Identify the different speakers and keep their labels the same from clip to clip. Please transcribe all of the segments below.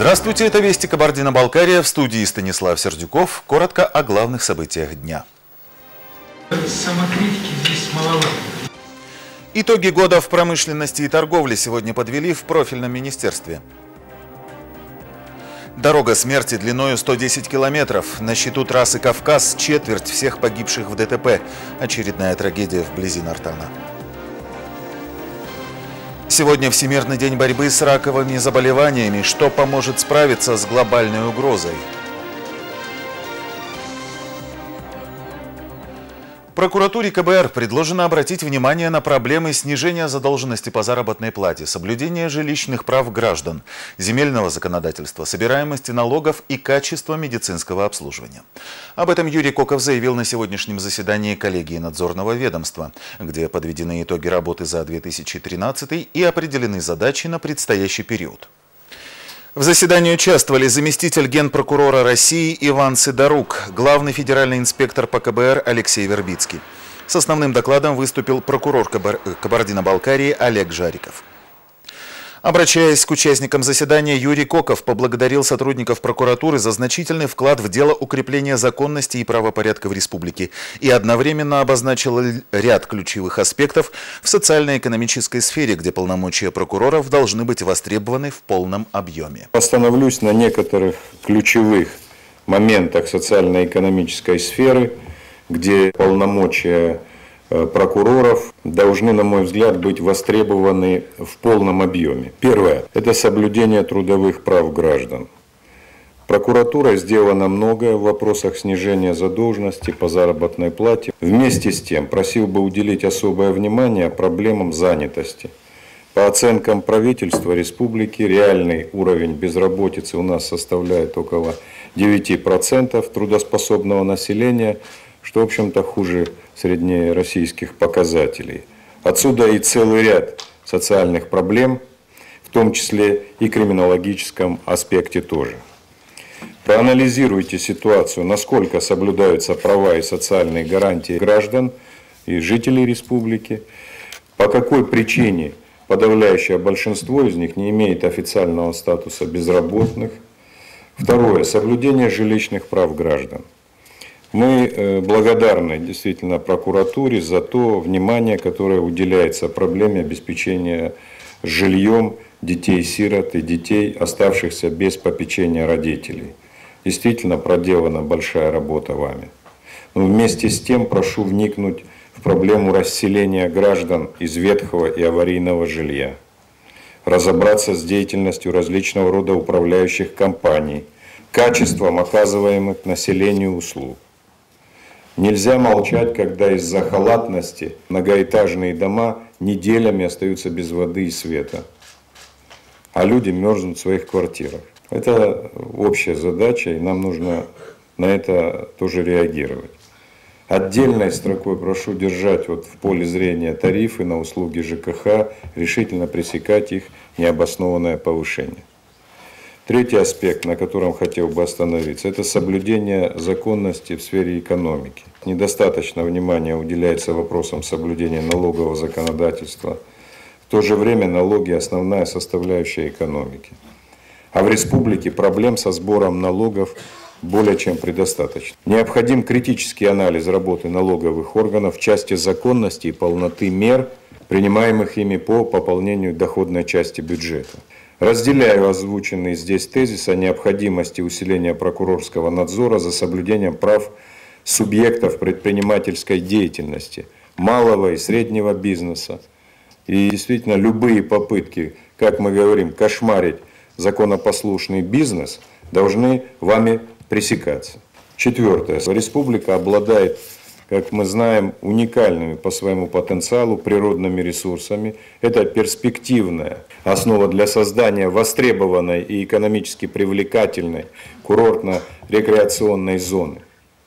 Speaker 1: Здравствуйте, это «Вести Кабардино-Балкария», в студии Станислав Сердюков. Коротко о главных событиях дня.
Speaker 2: Самокритики здесь маловато.
Speaker 1: Итоги года в промышленности и торговле сегодня подвели в профильном министерстве. Дорога смерти длиною 110 километров. На счету трассы «Кавказ» четверть всех погибших в ДТП. Очередная трагедия вблизи Нартана. Сегодня Всемирный день борьбы с раковыми заболеваниями. Что поможет справиться с глобальной угрозой? Прокуратуре КБР предложено обратить внимание на проблемы снижения задолженности по заработной плате, соблюдения жилищных прав граждан, земельного законодательства, собираемости налогов и качества медицинского обслуживания. Об этом Юрий Коков заявил на сегодняшнем заседании коллегии надзорного ведомства, где подведены итоги работы за 2013 и определены задачи на предстоящий период. В заседании участвовали заместитель генпрокурора России Иван Сидорук, главный федеральный инспектор по КБР Алексей Вербицкий. С основным докладом выступил прокурор Кабардино-Балкарии Олег Жариков. Обращаясь к участникам заседания, Юрий Коков поблагодарил сотрудников прокуратуры за значительный вклад в дело укрепления законности и правопорядка в республике и одновременно обозначил ряд ключевых аспектов в социально-экономической сфере, где полномочия прокуроров должны быть востребованы в полном объеме.
Speaker 3: Остановлюсь на некоторых ключевых моментах социально-экономической сферы, где полномочия прокуроров должны, на мой взгляд, быть востребованы в полном объеме. Первое – это соблюдение трудовых прав граждан. Прокуратурой сделано многое в вопросах снижения задолженности по заработной плате. Вместе с тем просил бы уделить особое внимание проблемам занятости. По оценкам правительства республики, реальный уровень безработицы у нас составляет около 9% трудоспособного населения, что, в общем-то, хуже среднероссийских показателей. Отсюда и целый ряд социальных проблем, в том числе и криминологическом аспекте тоже. Проанализируйте ситуацию, насколько соблюдаются права и социальные гарантии граждан и жителей республики, по какой причине подавляющее большинство из них не имеет официального статуса безработных. Второе – соблюдение жилищных прав граждан. Мы благодарны действительно прокуратуре за то внимание, которое уделяется проблеме обеспечения жильем детей-сирот и детей, оставшихся без попечения родителей. Действительно проделана большая работа вами. Но вместе с тем прошу вникнуть в проблему расселения граждан из ветхого и аварийного жилья, разобраться с деятельностью различного рода управляющих компаний, качеством оказываемых населению услуг. Нельзя молчать, когда из-за халатности многоэтажные дома неделями остаются без воды и света, а люди мерзнут в своих квартирах. Это общая задача, и нам нужно на это тоже реагировать. Отдельной строкой прошу держать в поле зрения тарифы на услуги ЖКХ, решительно пресекать их необоснованное повышение. Третий аспект, на котором хотел бы остановиться, это соблюдение законности в сфере экономики. Недостаточно внимания уделяется вопросам соблюдения налогового законодательства. В то же время налоги – основная составляющая экономики. А в республике проблем со сбором налогов более чем предостаточно. Необходим критический анализ работы налоговых органов в части законности и полноты мер, принимаемых ими по пополнению доходной части бюджета. Разделяю озвученный здесь тезис о необходимости усиления прокурорского надзора за соблюдением прав субъектов предпринимательской деятельности, малого и среднего бизнеса. И действительно любые попытки, как мы говорим, кошмарить законопослушный бизнес, должны вами пресекаться. Четвертое. Республика обладает, как мы знаем, уникальными по своему потенциалу природными ресурсами. Это перспективная основа для создания востребованной и экономически привлекательной курортно-рекреационной зоны.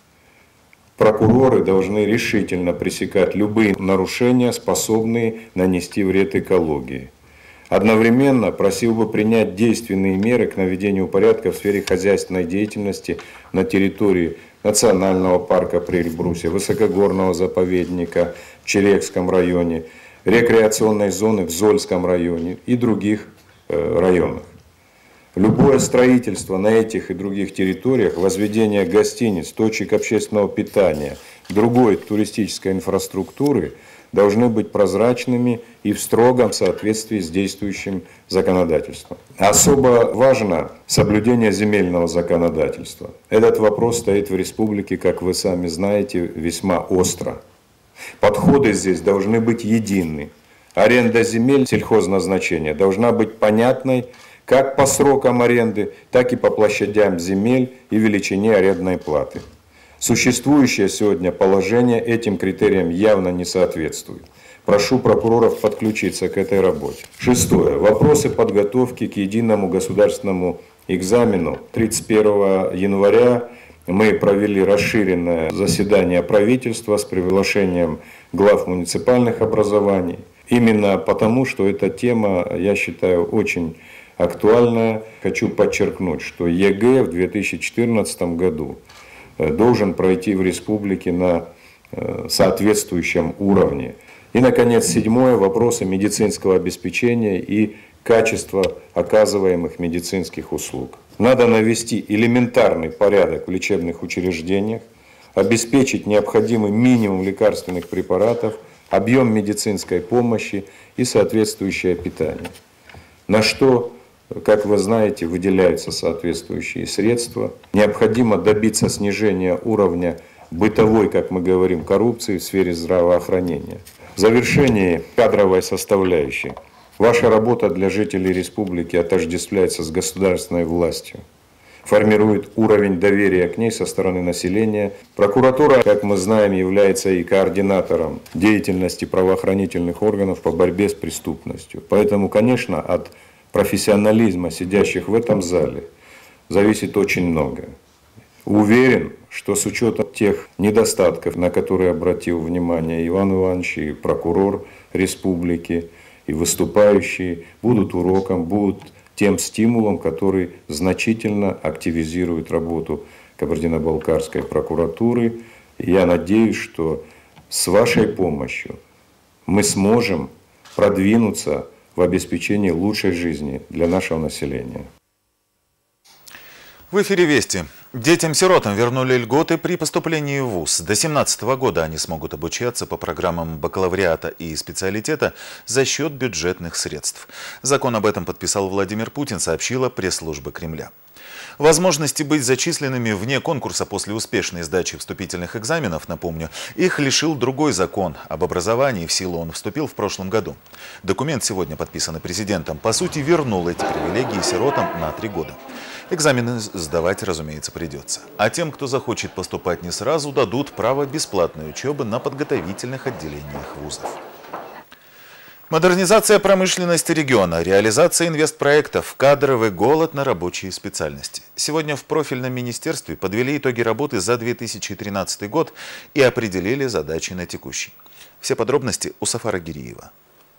Speaker 3: Прокуроры должны решительно пресекать любые нарушения, способные нанести вред экологии. Одновременно просил бы принять действенные меры к наведению порядка в сфере хозяйственной деятельности на территории Национального парка при Эльбрусе, Высокогорного заповедника в Черекском районе, рекреационной зоны в Зольском районе и других районах. Любое строительство на этих и других территориях, возведение гостиниц, точек общественного питания, другой туристической инфраструктуры должны быть прозрачными и в строгом соответствии с действующим законодательством. Особо важно соблюдение земельного законодательства. Этот вопрос стоит в республике, как вы сами знаете, весьма остро. Подходы здесь должны быть едины. Аренда земель сельхозназначения должна быть понятной как по срокам аренды, так и по площадям земель и величине арендной платы. Существующее сегодня положение этим критериям явно не соответствует. Прошу прокуроров подключиться к этой работе. Шестое. Вопросы подготовки к единому государственному экзамену. 31 января мы провели расширенное заседание правительства с приглашением глав муниципальных образований. Именно потому, что эта тема, я считаю, очень актуальная. Хочу подчеркнуть, что ЕГЭ в 2014 году должен пройти в республике на соответствующем уровне. И, наконец, седьмое. Вопросы медицинского обеспечения и качества оказываемых медицинских услуг. Надо навести элементарный порядок в лечебных учреждениях, обеспечить необходимый минимум лекарственных препаратов, объем медицинской помощи и соответствующее питание. На что, как вы знаете, выделяются соответствующие средства. Необходимо добиться снижения уровня бытовой, как мы говорим, коррупции в сфере здравоохранения. В завершении кадровой составляющей. Ваша работа для жителей республики отождествляется с государственной властью, формирует уровень доверия к ней со стороны населения. Прокуратура, как мы знаем, является и координатором деятельности правоохранительных органов по борьбе с преступностью. Поэтому, конечно, от профессионализма сидящих в этом зале зависит очень многое. Уверен, что с учетом тех недостатков, на которые обратил внимание Иван Иванович и прокурор республики, и выступающие, будут уроком, будут тем стимулом, который значительно активизирует работу Кабардино-Балкарской прокуратуры. И я надеюсь, что с вашей помощью мы сможем продвинуться в обеспечении лучшей жизни для нашего населения.
Speaker 1: В эфире «Вести». Детям-сиротам вернули льготы при поступлении в ВУЗ. До 2017 года они смогут обучаться по программам бакалавриата и специалитета за счет бюджетных средств. Закон об этом подписал Владимир Путин, сообщила пресс-служба Кремля. Возможности быть зачисленными вне конкурса после успешной сдачи вступительных экзаменов, напомню, их лишил другой закон об образовании. В силу он вступил в прошлом году. Документ, сегодня подписанный президентом, по сути вернул эти привилегии сиротам на 3 года. Экзамены сдавать, разумеется, придется. А тем, кто захочет поступать не сразу, дадут право бесплатной учебы на подготовительных отделениях вузов. Модернизация промышленности региона, реализация инвестпроектов, кадровый голод на рабочие специальности. Сегодня в профильном министерстве подвели итоги работы за 2013 год и определили задачи на текущий. Все подробности у Сафара Гириева.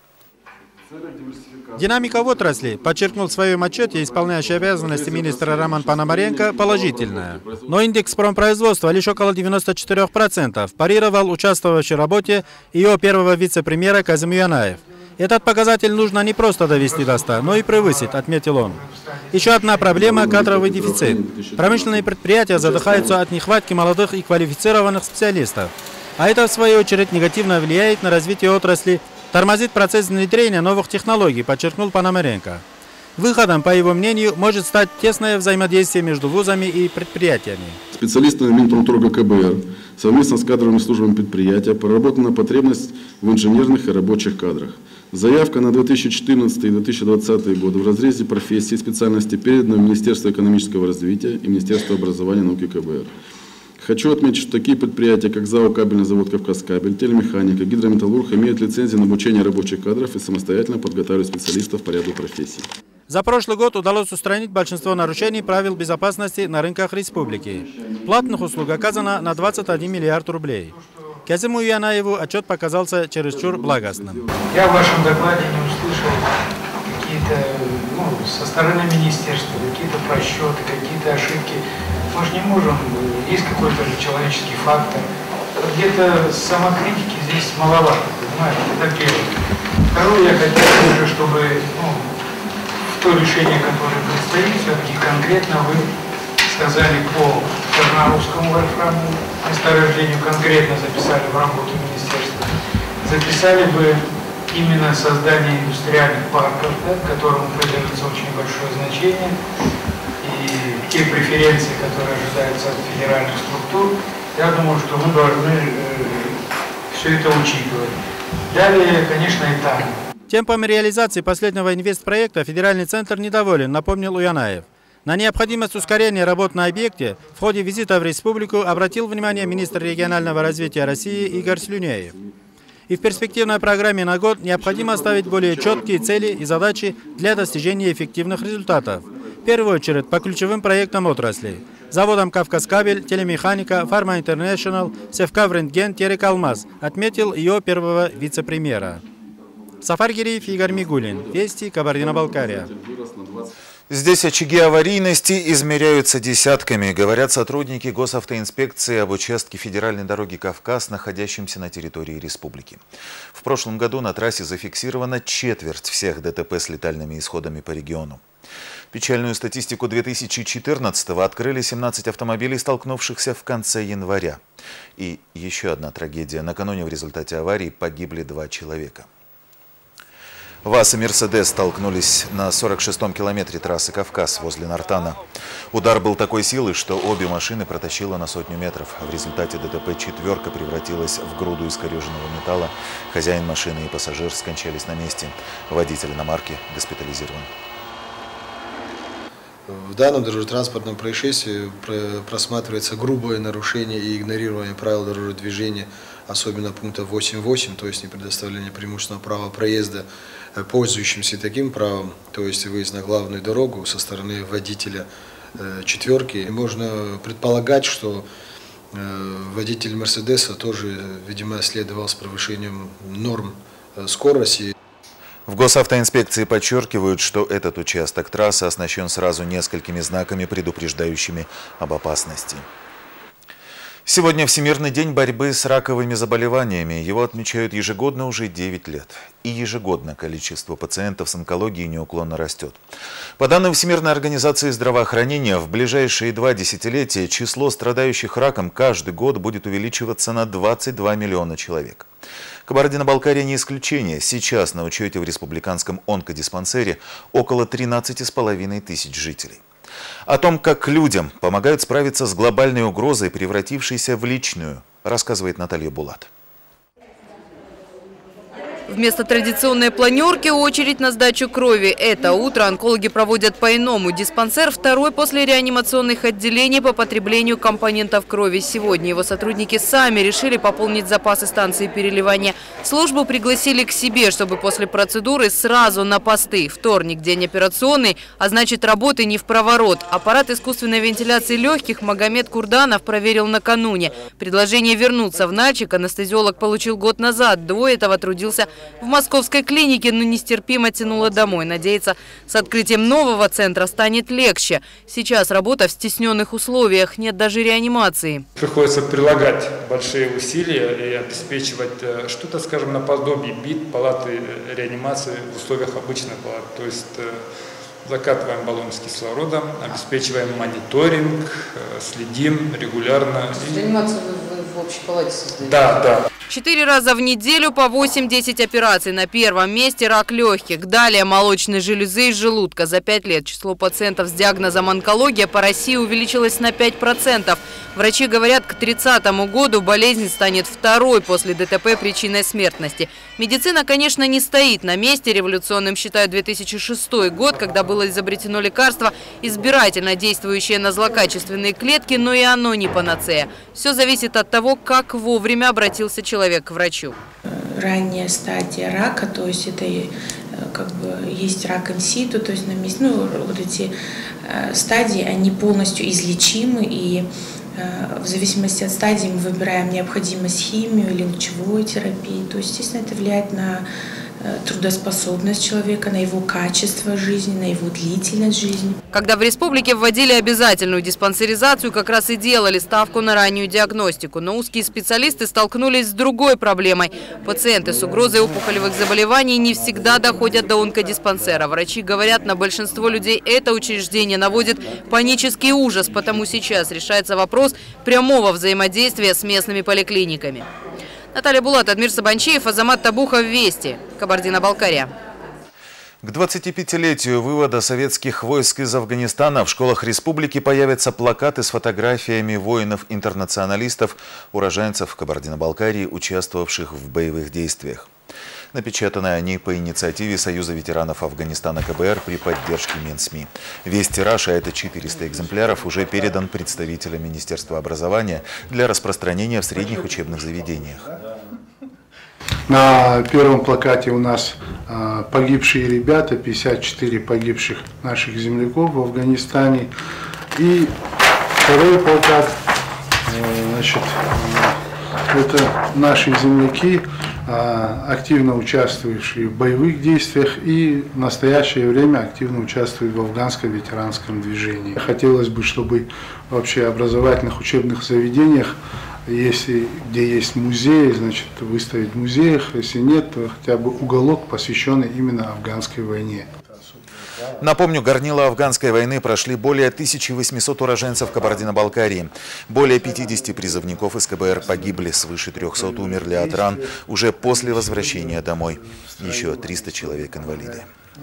Speaker 2: Динамика в отрасли, подчеркнул в своем отчете исполняющий обязанности министра Роман Пономаренко, положительная. Но индекс промпроизводства лишь около 94%, парировал участвовавший в работе ее первого вице-премьера Казым Юянаев. Этот показатель нужно не просто довести до 100, но и превысить, отметил он. Еще одна проблема – кадровый дефицит. Промышленные предприятия задыхаются от нехватки молодых и квалифицированных специалистов. А это, в свою очередь, негативно влияет на развитие отрасли, тормозит процесс внедрения новых технологий, подчеркнул Пономаренко. Выходом, по его мнению, может стать тесное взаимодействие между вузами и предприятиями.
Speaker 4: Специалистами Минпромторга КБР совместно с кадровыми службами предприятия проработана потребность в инженерных и рабочих кадрах. Заявка на 2014 и 2020 годы в разрезе профессий и специальности передана в Министерство экономического развития и Министерство образования и науки КБР. Хочу отметить, что такие предприятия, как ЗАО «Кабельный завод «Кавказкабель», телемеханика, гидрометаллург имеют лицензии на обучение рабочих кадров и самостоятельно подготавливают специалистов по ряду профессий.
Speaker 2: За прошлый год удалось устранить большинство нарушений правил безопасности на рынках республики. Платных услуг оказано на 21 миллиард рублей. Казыму Юянаеву отчет показался чересчур благостным.
Speaker 5: Я в вашем докладе не услышал какие-то со стороны министерства, какие-то просчеты, какие-то ошибки. Мы же не можем, есть какой-то человеческий фактор. Где-то самокритики здесь маловато, понимаете, это первое. Второе, я хотел, чтобы в то решение, которое предстоит, все-таки конкретно вы сказали по Тарнаровскому вольфраму месторождению, конкретно записали в работу министерства, записали бы именно создание индустриальных парков, да, которому придается очень большое значение, и те преференции, которые ожидаются от федеральных структур, я думаю, что мы должны все это учитывать. Далее, конечно, этапы.
Speaker 2: Темпами реализации последнего инвестпроекта федеральный центр недоволен, напомнил Уянаев. На необходимость ускорения работ на объекте в ходе визита в республику обратил внимание министр регионального развития России Игорь Слюнеев. И в перспективной программе на год необходимо ставить более четкие цели и задачи для достижения эффективных результатов. В первую очередь по ключевым проектам отрасли. Заводам «Кавказкабель», «Телемеханика», «Фарма Интернешнл», «Севкаврентген», «Терекалмаз», отметил ее первого вице-премьера. Сафар Гириев, Игорь Мигулин. Вести, Кабардино-Балкария.
Speaker 1: Здесь очаги аварийности измеряются десятками, говорят сотрудники госавтоинспекции об участке федеральной дороги «Кавказ», находящемся на территории республики. В прошлом году на трассе зафиксировано четверть всех ДТП с летальными исходами по региону. Печальную статистику 2014-го открыли 17 автомобилей, столкнувшихся в конце января. И еще одна трагедия. Накануне в результате аварии погибли 2 человека. ВАЗ и «Мерседес» столкнулись на 46-м километре трассы «Кавказ» возле Нартана. Удар был такой силы, что обе машины протащило на 100 метров. В результате ДТП «четверка» превратилась в груду искореженного металла. Хозяин машины и пассажир скончались на месте. Водитель иномарки госпитализирован.
Speaker 6: В данном дорожно-транспортном происшествии просматривается грубое нарушение и игнорирование правил дорожного движения, особенно пункта 8.8, то есть не предоставление преимущественного права проезда пользующимся таким правом, то есть выезд на главную дорогу со стороны водителя четверки. Можно предполагать, что водитель «Мерседеса» тоже, видимо, следовал с превышением норм скорости.
Speaker 1: В госавтоинспекции подчеркивают, что этот участок трассы оснащен сразу несколькими знаками, предупреждающими об опасности. Сегодня Всемирный день борьбы с раковыми заболеваниями. Его отмечают ежегодно уже 9 лет. И ежегодно количество пациентов с онкологией неуклонно растет. По данным Всемирной организации здравоохранения, в ближайшие 2 десятилетия число страдающих раком каждый год будет увеличиваться на 22 миллиона человек. Кабардино-Балкария не исключение. Сейчас на учете в республиканском онкодиспансере около 13,5 тысяч жителей. О том, как людям помогают справиться с глобальной угрозой, превратившейся в личную, рассказывает Наталья Булат.
Speaker 7: Вместо традиционной планерки очередь на сдачу крови. Это утро онкологи проводят по-иному. Диспансер второй после реанимационных отделений по потреблению компонентов крови. Сегодня его сотрудники сами решили пополнить запасы станции переливания. Службу пригласили к себе, чтобы после процедуры сразу на посты. Вторник – день операционный, а значит работы не в проворот. Аппарат искусственной вентиляции легких Магомед Курданов проверил накануне. Предложение вернуться в Нальчик анестезиолог получил год назад. До этого трудился в московской клинике, но нестерпимо тянуло домой. Надеется, с открытием нового центра станет легче. Сейчас работа в стесненных условиях, нет даже реанимации.
Speaker 8: Приходится прилагать большие усилия и обеспечивать что-то, скажем, наподобие БИТ, палаты реанимации в условиях обычной палаты. То есть закатываем баллон с кислородом, обеспечиваем мониторинг, следим регулярно.
Speaker 7: Реанимацию вы в общей палате создаете?
Speaker 8: Да.
Speaker 7: 4 раза в неделю по 8-10 операций. На первом месте рак легких. Далее молочной железы и желудка. За 5 лет число пациентов с диагнозом онкология по России увеличилось на 5%. Врачи говорят, к 30 году болезнь станет второй после ДТП причиной смертности. Медицина, конечно, не стоит на месте. Революционным считают 2006 год, когда было изобретено лекарство, избирательно действующее на злокачественные клетки, но и оно не панацея. Все зависит от того, как вовремя обратился человек к врачу.
Speaker 9: Ранняя стадия рака, то есть это как бы есть рак инситу, то есть на месте, вот эти стадии, они полностью излечимы, и в зависимости от стадии мы выбираем необходимость химию или лучевой терапии. То есть, естественно, это влияет на трудоспособность человека, на его качество жизни, на его длительность жизни.
Speaker 7: Когда в республике вводили обязательную диспансеризацию, как раз и делали ставку на раннюю диагностику. Но узкие специалисты столкнулись с другой проблемой. Пациенты с угрозой опухолевых заболеваний не всегда доходят до онкодиспансера. Врачи говорят, на большинство людей это учреждение наводит панический ужас, потому сейчас решается вопрос прямого взаимодействия с местными поликлиниками. Наталья Булат, Адмир Сабанчиев, Азамат Табухов, Вести, Кабардино-Балкария.
Speaker 1: К 25-летию вывода советских войск из Афганистана в школах республики появятся плакаты с фотографиями воинов-интернационалистов, уроженцев Кабардино-Балкарии, участвовавших в боевых действиях. Напечатаны они по инициативе Союза ветеранов Афганистана КБР при поддержке Минсми. Весь тираж, а это 400 экземпляров, уже передан представителям Министерства образования для распространения в средних учебных заведениях.
Speaker 10: На первом плакате у нас погибшие ребята, 54 погибших наших земляков в Афганистане. И второй плакат, значит, это наши земляки, активно участвующие в боевых действиях и в настоящее время активно участвуют в афганском ветеранском движении. Хотелось бы, чтобы вообще в образовательных учебных заведениях, если где есть музей, значит, выставить в музеях, если нет, то хотя бы уголок, посвященный именно афганской войне.
Speaker 1: Напомню, горнила афганской войны прошли более 1800 уроженцев Кабардино-Балкарии. Более 50 призывников из КБР погибли, свыше 300 умерли от ран уже после возвращения домой. Еще 300 человек инвалиды.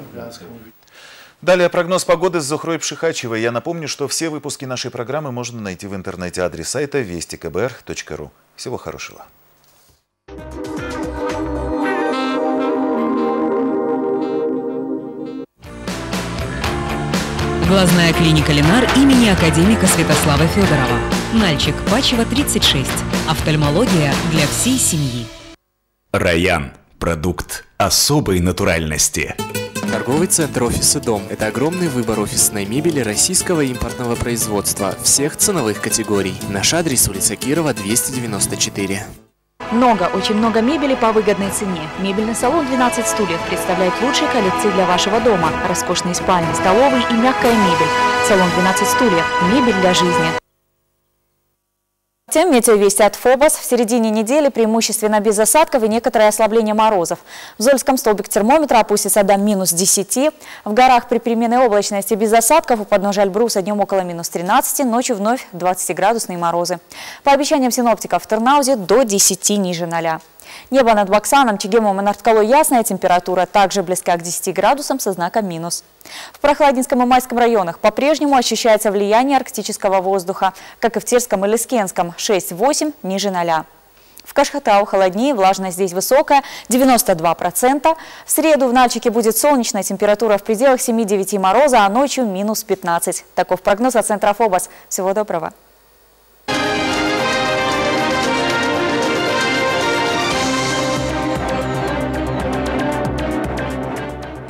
Speaker 1: Далее прогноз погоды с Зухрой Пшихачевой. Я напомню, что все выпуски нашей программы можно найти в интернете. Адрес сайта вестикбр.ру. Всего хорошего.
Speaker 11: Глазная клиника «Ленар» имени академика Святослава Федорова. Нальчик, Пачева, 36. Офтальмология для всей семьи.
Speaker 12: Раян. Продукт особой натуральности.
Speaker 13: Торговый центр «Офис и дом» – это огромный выбор офисной мебели российского импортного производства всех ценовых категорий. Наш адрес – улица Кирова, 294.
Speaker 14: Очень много мебели по выгодной цене. Мебельный салон «12 стульев» представляет лучшие коллекции для вашего дома. Роскошные спальни, столовые и мягкая мебель. Салон «12 стульев» – мебель для жизни. Метеовести от ФОБОС. В середине недели преимущественно без осадков и некоторое ослабление морозов. В Зольском столбик термометра опустится до -10. В горах при переменной облачности без осадков, у подножия Эльбруса днем около -13, ночью вновь 20-градусные морозы. По обещаниям синоптиков в Тырнаузе до 10 ниже 0. Небо над Баксаном, Чегемом и Нарткалой ясная, температура также близка к 10 градусам со знаком минус. В Прохладинском и Майском районах по-прежнему ощущается влияние арктического воздуха, как и в Терском и Лискенском, 6-8 ниже 0. В Кашхатау холоднее, влажность здесь высокая, 92%. В среду в Нальчике будет солнечная, температура в пределах 7-9 мороза, а ночью -15. Таков прогноз от центра ФОБОС. Всего доброго.